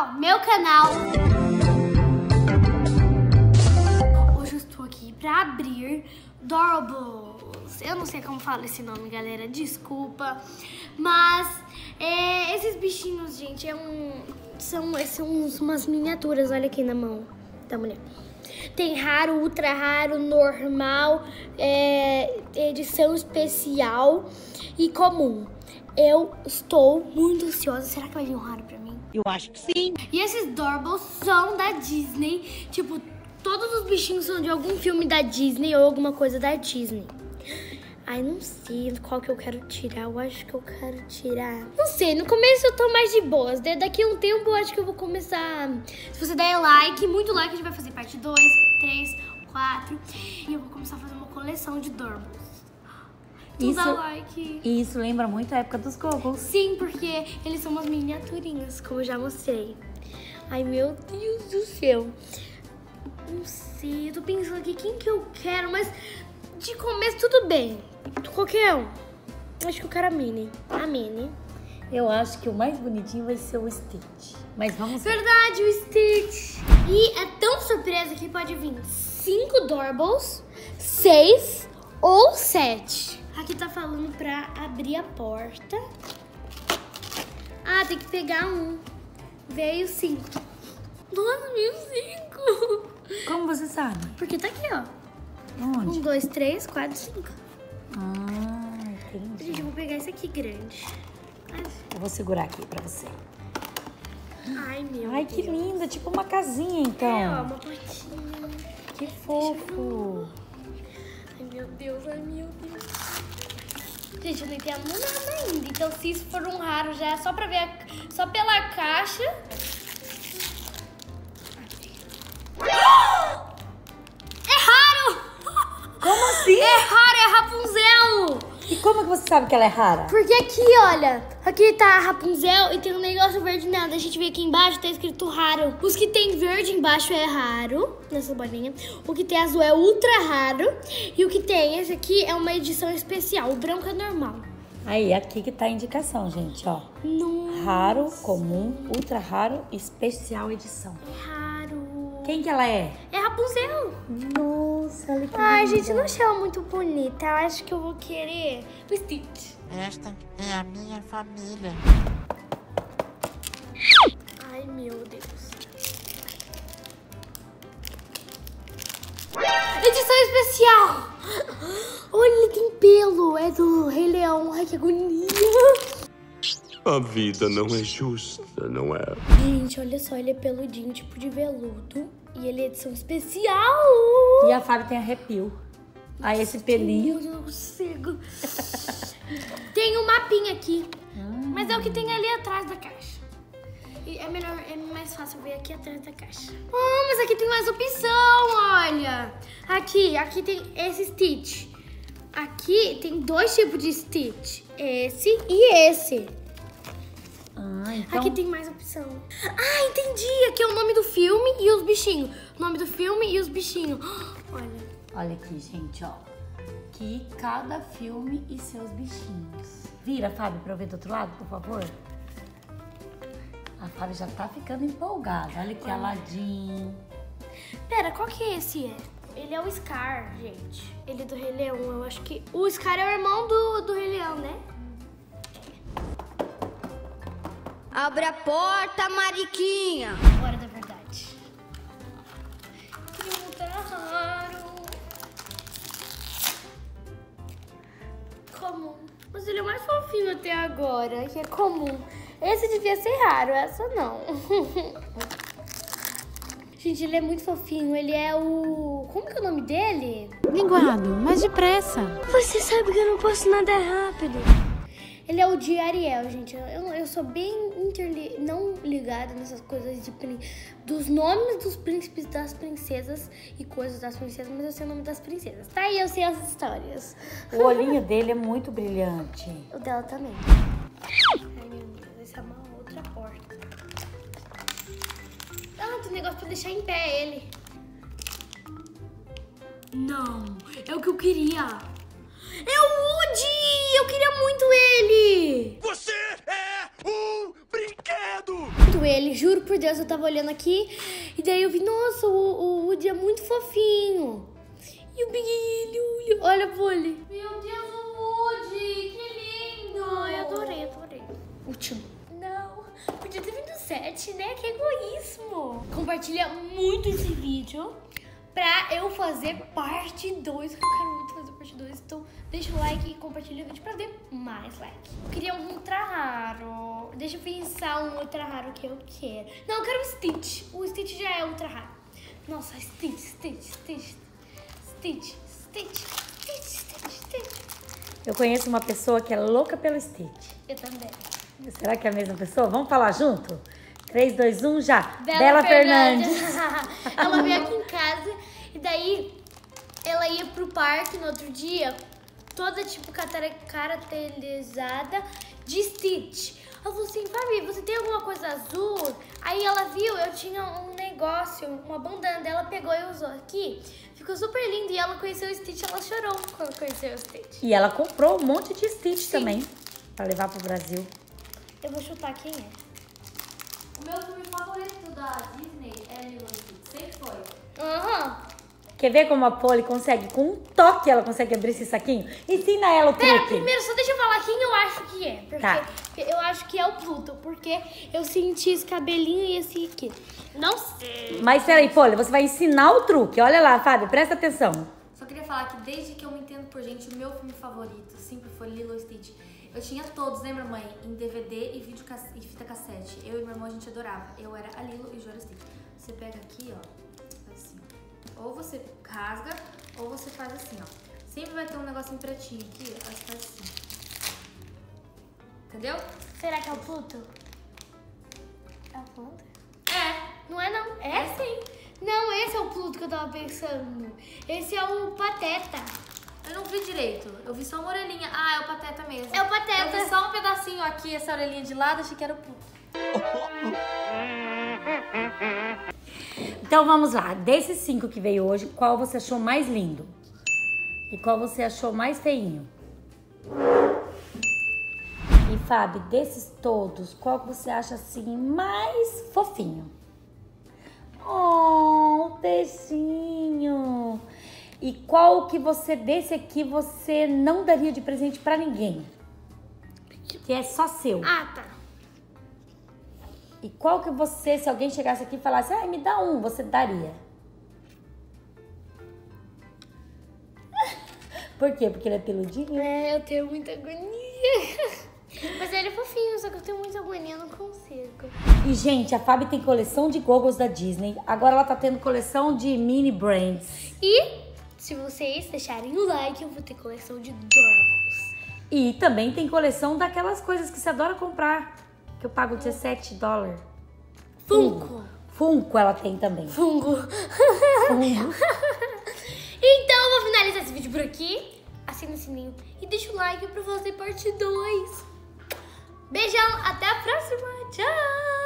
pessoal, meu canal. Hoje eu estou aqui pra abrir Doorables. Eu não sei como fala esse nome, galera, desculpa. Mas esses bichinhos, gente, são umas miniaturas, olha aqui na mão da mulher. Tem raro, ultra raro, normal, edição especial e comum. Eu estou muito ansiosa. Será que vai vir um raro pra mim? Eu acho que sim. E esses Doorables são da Disney. Tipo, todos os bichinhos são de algum filme da Disney ou alguma coisa da Disney. Ai, não sei qual que eu quero tirar. Eu acho que eu quero tirar... Não sei, no começo eu tô mais de boas. Daqui a um tempo eu acho que eu vou começar... Se você der like, muito like, a gente vai fazer parte 2, 3, 4. E eu vou começar a fazer uma coleção de Doorables. Dá like. Isso lembra muito a época dos Googles. Sim, porque eles são umas miniaturinhas, como eu já mostrei. Ai, meu Deus do céu. Não sei, eu tô pensando aqui quem que eu quero, mas de começo tudo bem. Qualquer um. Acho que eu quero a Minnie. A Minnie. Eu acho que o mais bonitinho vai ser o Stitch. Mas vamos ver. Verdade, o Stitch. E é tão surpresa que pode vir 5 Doorables, 6 ou 7. Aqui tá falando pra abrir a porta. Ah, tem que pegar um. Veio 5. Nossa, veio 5. Como você sabe? Porque tá aqui, ó. Onde? 1, 2, 3, 4, 5. Ah, entendi. Gente, eu vou pegar esse aqui grande. Eu vou segurar aqui pra você. Ai, meu Ai, Deus. que linda. Tipo uma casinha, então. É, ó, uma portinha. Que fofo. Ai, meu Deus, ai, meu Deus. Gente, eu não entendo nada ainda. Então, se isso for um raro, já é só pra ver, só pela caixa. É raro! Como assim? É raro, é Rapunzel! E como que você sabe que ela é rara? Porque aqui, olha, aqui tá a Rapunzel e tem um negócio verde nada. A gente vê aqui embaixo, tá escrito raro. Os que tem verde embaixo é raro, nessa bolinha. O que tem azul é ultra raro. E o que tem, esse aqui é uma edição especial. O branco é normal. Aí, aqui que tá a indicação, gente, ó. Nossa. Raro, comum, ultra raro, especial edição. É raro. Quem que ela é? É Rapunzel. Nossa, olha que Ai, linda. gente, não chama muito bonita. Eu acho que eu vou querer o Stitch. Esta é a minha família. Ai, meu Deus. Edição especial. Olha, ele tem pelo. É do Rei Leão. Ai, que agonia. A vida não é justa, não é? Gente, olha só. Ele é peludinho, tipo de veludo. E ele é edição especial. E a Fábio tem arrepio. Aí esse pelinho. Eu não consigo. Tem um mapinha aqui. Mas é o que tem ali atrás da caixa. E é melhor, é mais fácil ver aqui atrás da caixa. Mas aqui tem mais opção, olha. Aqui tem esse Stitch. Aqui tem 2 tipos de Stitch. Esse e esse. Então... Aqui tem mais opção. Ah, entendi. Aqui é o nome do filme e os bichinhos. O nome do filme e os bichinhos. Olha. Olha aqui, gente, ó. Que cada filme e seus bichinhos. Vira, Fábio, pra eu ver do outro lado, por favor. A Fábio já tá ficando empolgada. Olha aqui, Aladdin. Pera, qual que esse é? Ele é o Scar, gente. Ele é do Rei Leão. Eu acho que... O Scar é o irmão do Rei Leão, né? Abre a porta, Mariquinha! Hora da verdade. Que tá raro. Comum. Mas ele é o mais fofinho até agora, que é comum. Esse devia ser raro, essa não. Gente, ele é muito fofinho. Ele é o... Como que é o nome dele? Linguado, mas depressa. Você sabe que eu não posso nadar rápido. Ele é o de Ariel, gente. Eu sou bem não ligada nessas coisas dos nomes dos príncipes, das princesas e coisas das princesas, mas eu sei o nome das princesas. Tá aí, eu sei as histórias. O olhinho dele é muito brilhante. O dela também. Ai, meu Deus, essa é uma outra porta. Ah, tem um negócio pra deixar em pé ele. Não, é o que eu queria. É o Woody! Eu queria muito ele! Você é um brinquedo! Muito ele, juro por Deus, eu tava olhando aqui e daí eu vi, nossa, o Woody é muito fofinho. E o Big, olha, Polly. Meu Deus, o Woody, que lindo. Ai, adorei. Último. Não, podia ter vindo 7, né? Que egoísmo. Compartilha muito esse vídeo pra eu fazer parte 2. Eu quero muito fazer parte 2, então deixa o like e compartilha o vídeo pra ter mais like. Eu queria um ultra raro. Deixa eu pensar um ultra raro que eu quero. Não, eu quero o Stitch. O Stitch já é ultra raro. Nossa, Stitch. Eu conheço uma pessoa que é louca pelo Stitch. Eu também. Será que é a mesma pessoa? Vamos falar junto? 3, 2, 1, já. Bela Fernandes. Ela veio aqui em casa e daí ela ia pro parque no outro dia, toda tipo caracterizada de Stitch. Ela falou assim, Fabi, você tem alguma coisa azul? Aí ela viu, eu tinha um negócio, uma bandana, ela pegou e usou aqui. Ficou super lindo e ela conheceu o Stitch, ela chorou quando conheceu o Stitch. E ela comprou um monte de Stitch também, pra levar pro Brasil. Eu vou chutar quem é. O meu filme favorito da Disney é Lilo e Stitch, sempre foi. Aham. Quer ver como a Polly consegue? Com um toque ela consegue abrir esse saquinho? Ensina ela o truque. Pera, primeiro só deixa eu falar quem eu acho que é. Porque Tá. eu acho que é o Pluto, porque eu senti esse cabelinho e esse aqui. Não sei. Mas peraí, Polly, você vai ensinar o truque. Olha lá, Fábio, presta atenção. Só queria falar que desde que eu me entendo por gente, o meu filme favorito sempre foi Lilo e Stitch. Eu tinha todos, lembra, mãe? Em DVD e fita cassete. Eu e meu irmão, a gente adorava. Eu era a Lilo e o João era Stitch. Você pega aqui, ó, assim. Ou você rasga, ou você faz assim, ó. Sempre vai ter um negocinho pretinho aqui, ó. Você faz assim. Entendeu? Será que é o Pluto? É o Pluto? É. Não é não? É sim. Não, esse é o Pluto que eu tava pensando. Esse é o Pateta. Eu não vi direito. Eu vi só uma orelhinha. Ah, é o Pateta mesmo. É o Pateta. Eu vi só um pedacinho aqui, essa orelhinha de lado, achei que era o Pluto. Então vamos lá. Desses 5 que veio hoje, qual você achou mais lindo? E qual você achou mais feinho? E Fábio, desses todos, qual que você acha assim mais fofinho? Oh, peixinho! E qual que você, desse aqui, você não daria de presente pra ninguém? Que é só seu. Ah, tá. E qual que você, se alguém chegasse aqui e falasse, ai, me dá um, você daria? Por quê? Porque ele é peludinho? É, eu tenho muita agonia. Mas ele é fofinho, só que eu tenho muita agonia, não consigo. E, gente, a Fabi tem coleção de goggles da Disney. Agora ela tá tendo coleção de mini brands. E se vocês deixarem o like, eu vou ter coleção de Durables. E também tem coleção daquelas coisas que você adora comprar. Que eu pago $17. Funko ela tem também. Fungo. Então eu vou finalizar esse vídeo por aqui. Assina o sininho e deixa o like pra fazer parte 2. Beijão, até a próxima. Tchau!